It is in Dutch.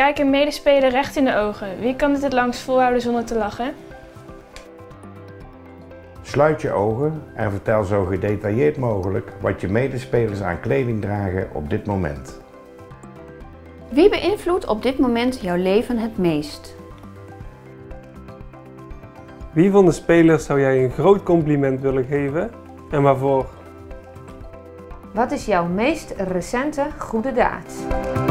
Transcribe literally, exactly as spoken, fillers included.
Kijk een medespeler recht in de ogen. Wie kan dit het langst volhouden zonder te lachen? Sluit je ogen en vertel zo gedetailleerd mogelijk wat je medespelers aan kleding dragen op dit moment. Wie beïnvloedt op dit moment jouw leven het meest? Wie van de spelers zou jij een groot compliment willen geven en waarvoor? Wat is jouw meest recente goede daad?